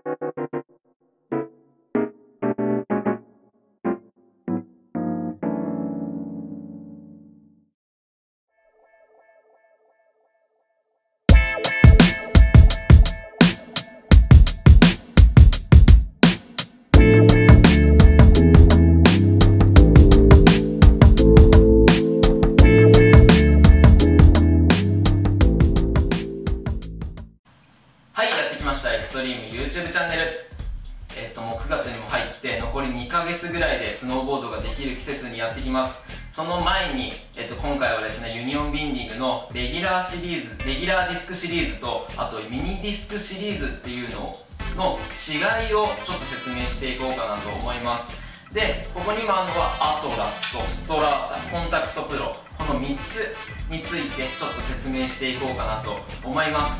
エクストリーム YouTube チャンネル、もう9月にも入って残り2ヶ月ぐらいでスノーボードができる季節にやってきます。その前に、今回はですね、ユニオンビンディングのレギュラーディスクシリーズと、あとミニディスクシリーズっていうのの違いをちょっと説明していこうかなと思います。で、ここにもあるのはアトラスとストラータ、コンタクトプロ、この3つについてちょっと説明していこうかなと思います。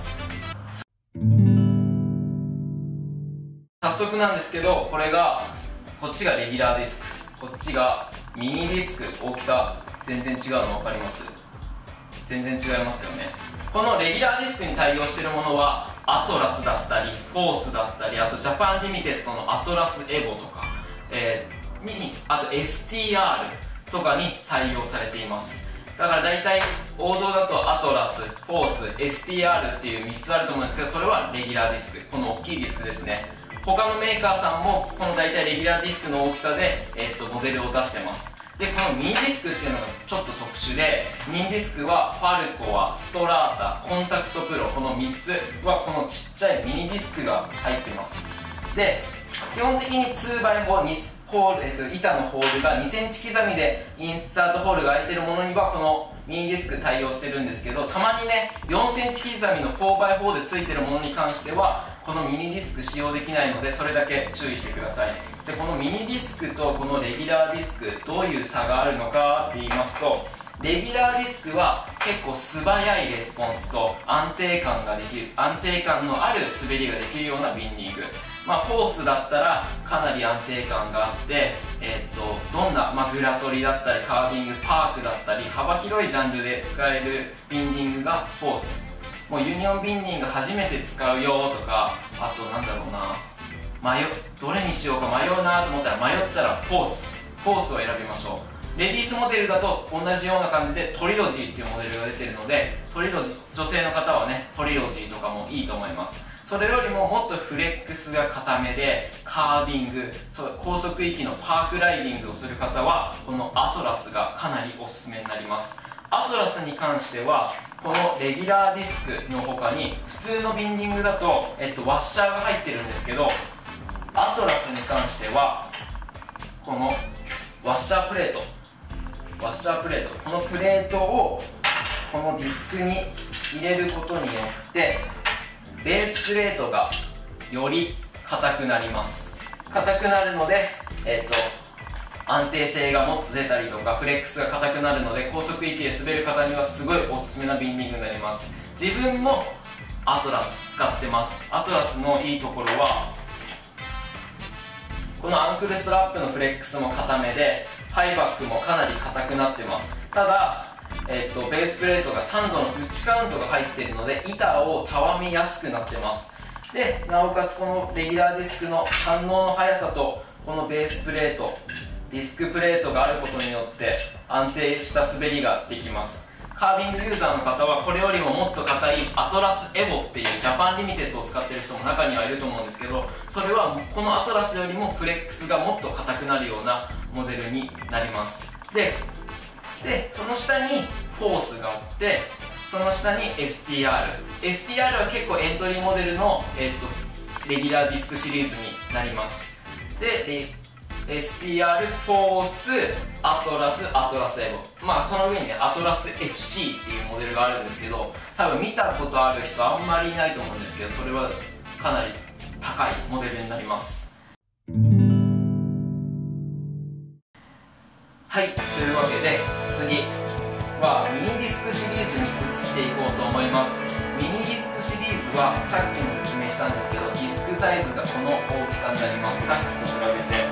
早速なんですけど、こっちがレギュラーディスク、こっちがミニディスク。大きさ全然違うの分かります？全然違いますよね。このレギュラーディスクに対応しているものはアトラスだったりフォースだったり、あとジャパンリミテッドのアトラスエボとか、あと STR とかに採用されています。だから大体王道だとアトラス、フォース、STR っていう3つあると思うんですけど、それはレギュラーディスク、この大きいディスクですね。他のメーカーさんもこの大体レギュラーディスクの大きさで、モデルを出してます。で、このミニディスクっていうのがちょっと特殊で、ミニディスクはファルコア、ストラータ、コンタクトプロ、この3つはこのちっちゃいミニディスクが入ってます。で、基本的に 2x4 板のホールが2センチ刻みでインサートホールが開いてるものにはこのミニディスク対応してるんですけど、たまにね4センチ刻みの 4x4 でついてるものに関してはこのミニディスク使用できないので、それだけ注意してください。じゃあこのミニディスクとこのレギュラーディスクどういう差があるのかって言いますと、レギュラーディスクは結構素早いレスポンスと安定感のある滑りができるようなビンディング、フォースだったらかなり安定感があって、どんな、グラトリだったりカービング、パークだったり幅広いジャンルで使えるビンディングがフォース。もうユニオンビンディング初めて使うよとか、あとなんだろうな、どれにしようか迷うなと思ったら、迷ったらフォースを選びましょう。レディースモデルだと同じような感じでトリロジーっていうモデルが出てるので、女性の方はねトリロジーとかもいいと思います。それよりももっとフレックスが固めでカービング、高速域のパークライディングをする方はこのアトラスがかなりおすすめになります。アトラスに関してはこのレギュラーディスクの他に普通のビンディングだと、ワッシャーが入ってるんですけど、アトラスに関してはこのワッシャープレート、このプレートをこのディスクに入れることによってベースプレートがより硬くなります。硬くなるので、安定性がもっと出たりとかフレックスが硬くなるので、高速域で滑る方にはすごいおすすめなビンディングになります。自分もアトラス使ってます。アトラスのいいところはこのアンクルストラップのフレックスも硬めでハイバックもかなり硬くなってます。ただ、ベースプレートが3度の内カウントが入っているので板をたわみやすくなってます。でなおかつこのレギュラーディスクの反応の速さとこのベースプレート、ディスクプレートがあることによって安定した滑りができます。カービングユーザーの方はこれよりももっと硬いアトラスエボっていうジャパンリミテッドを使っている人も中にはいると思うんですけど、それはこのアトラスよりもフレックスがもっと硬くなるようなモデルになります。でその下にフォースがあって、その下に STR は結構エントリーモデルの、レギュラーディスクシリーズになります。でSTR、フォース、アトラスエボ、その上にねアトラス FC っていうモデルがあるんですけど、多分見たことある人あんまりいないと思うんですけど、それはかなり高いモデルになります。はい、というわけで次はミニディスクシリーズに移っていこうと思います。ミニディスクシリーズはさっきも説明したんですけど、ディスクサイズがこの大きさになります。さっきと比べて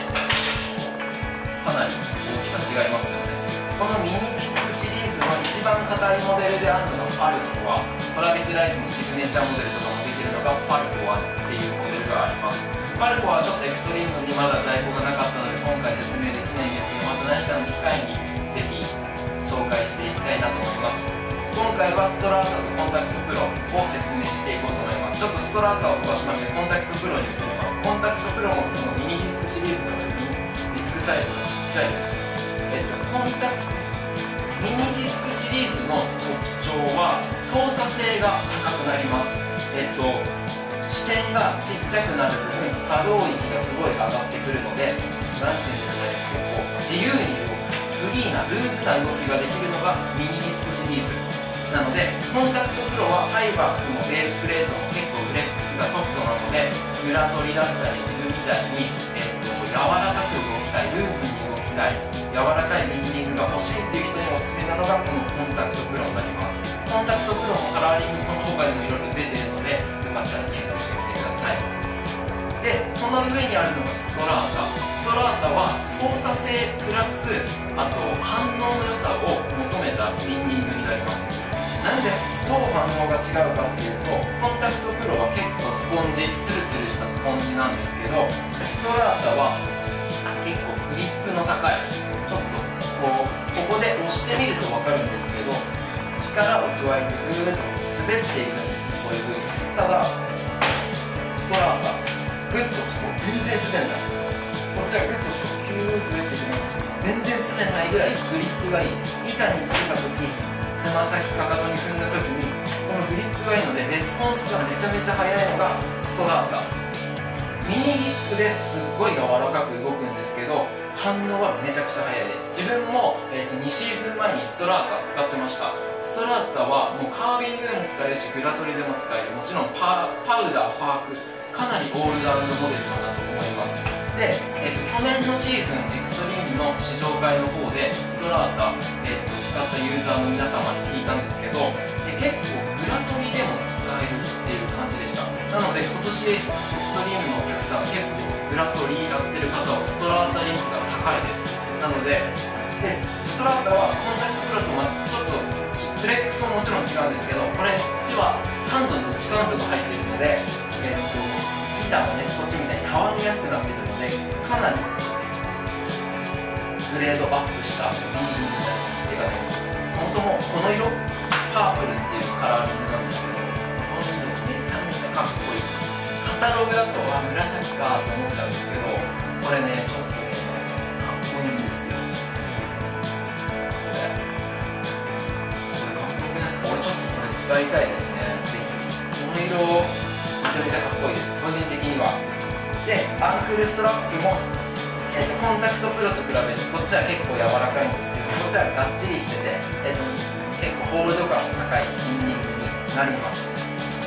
かなり大きさ違いますよね。このミニディスクシリーズの一番硬いモデルであるのがファルコア、トラビス・ライスのシグネチャーモデルとかもできるのがファルコアっていうモデルがありファルコはちょっとエクストリームにまだ在庫がなかったので今回説明できないんですけど、また何かの機会にぜひ紹介していきたいなと思います。今回はストラータとコンタクトプロを説明していこうと思います。ちょっとストラータを飛ばしましてコンタクトプロに移ります。コンタクトプロもこのミニディスクシリーズのディスクサイズがちっちゃいです。ミニディスクシリーズの特徴は操作性が高くなります。視点がちっちゃくなる分可動域がすごい上がってくるので、なんていうんですかね、結構自由に動くフリーなルーズな動きができるのがミニディスクシリーズなので、コンタクトプロはハイバックもベースプレートも結構フレックスがソフトなので、グラトリだったりジグみたいに、柔らかく動きたい、ルーズに動きたい、柔らかいビンディングが欲しいっていう人におすすめなのがこのコンタクトプロになります。コンタクトプロもカラーリングこの他にもいろいろ出てるので、よかったらチェックしてみてください。で、その上にあるのがストラータ。ストラータは操作性プラスあと反応の良さを求めたビンディングになります。なんでどう反応が違うかっていうと、コンタクトプロは結構スポンジ、ツルツルしたスポンジなんですけど、ストラータは結構グリップの高い、ちょっとここで押してみると分かるんですけど、力を加えてぐーっと滑っていくんですね、こういう風に。ただストラータグッと押すと全然滑んない。こっちはグッと押すとキュー滑っていくの全然滑んないぐらいグリップがいい。板についた時、つま先かかとに踏んだ時にこのグリップがいいのでレスポンスがめちゃめちゃ速いのがストラータ。ミニディスクですっごい柔らかく動くんですけど、反応はめちゃくちゃ速いです。自分も、2シーズン前にストラータ使ってました。ストラータはもうカービングでも使えるしグラトリでも使える、もちろんパウダー、パーク、かなりオールラウンドモデルかなと思います。で、去年のシーズンエクストリームの試乗会の方でストラータ、使ったユーザーの皆様に聞いたんですけど、結構グラトリでも使えるっていう感じでした。なので今年エクストリームのお客さん結構グラトリやってる方はストラータ率が高いです。なのでストラータはコンタクトプロとちょっとフレックスももちろん違うんですけど、こっちは3度の内カウントが入っているので、板もねこっちみたいにたわみやすくなっているので、かなりグレードアップしたビーディングになります。てかね、そもそもこの色パープルっていうカラーリングなんですけど、この色めちゃめちゃかっこいい。カタログだと紫かと思っちゃうんですけど、これねちょっとねかっこいいんですよ。これかっこよくないですか？俺ちょっとこれ使いたいですね。ぜひこの色めちゃめちゃかっこいいです、個人的には。で、アンクルストラップも、コンタクトプロと比べてこっちは結構柔らかいんですけど、こっちはがっちりしてて、結構ホールド感も高いビンディングになります。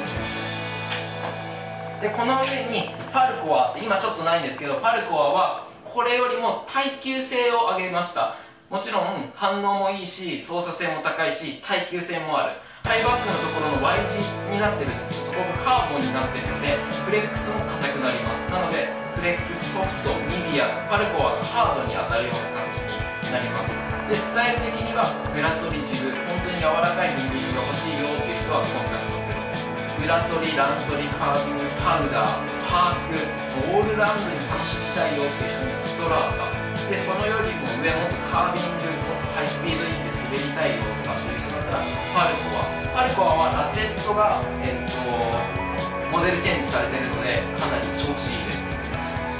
で、この上にファルコアって今ちょっとないんですけど、ファルコアはこれよりも耐久性を上げました。もちろん反応もいいし操作性も高いし耐久性もある。ハイバックのところの Y 字になってるんですけど、そこがカーボンになってるのでフレックスも硬くなります。なのでフレックス、ソフト、ミディアム、ファルコアがハードに当たるような感じになります。で、スタイル的にはグラトリジグ、本当に柔らかいビンディングが欲しいよっていう人はコンタクトプロ、グラトリ、ラントリ、カービング、パウダー、パーク、オールラウンドに楽しみたいよっていう人にはストラータで、そのよりも上もっとカービング、もっとハイスピード域で滑りたいよとかっていう人だったらファルコアはラチェットが、モデルチェンジされているのでかなり調子いいです。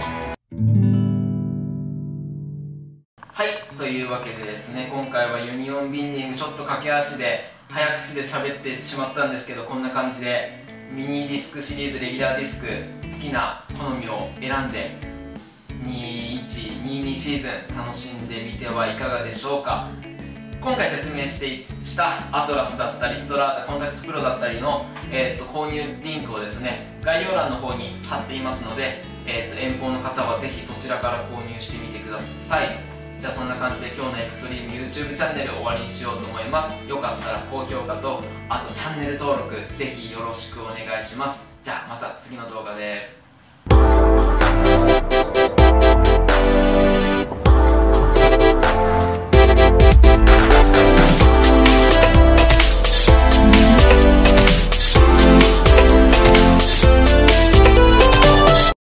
はい、というわけでですね、今回はユニオンビンディングちょっと駆け足で早口で喋ってしまったんですけど、こんな感じでミニディスクシリーズレギュラーディスク好きな好みを選んで2122シーズン楽しんでみてはいかがでしょうか。今回説明したアトラスだったりストラータ、コンタクトプロだったりの、購入リンクをですね概要欄の方に貼っていますので、遠方の方はぜひそちらから購入してみてください。じゃあそんな感じで今日のエクストリーム YouTube チャンネル終わりにしようと思います。よかったら高評価とあとチャンネル登録ぜひよろしくお願いします。じゃあまた次の動画で。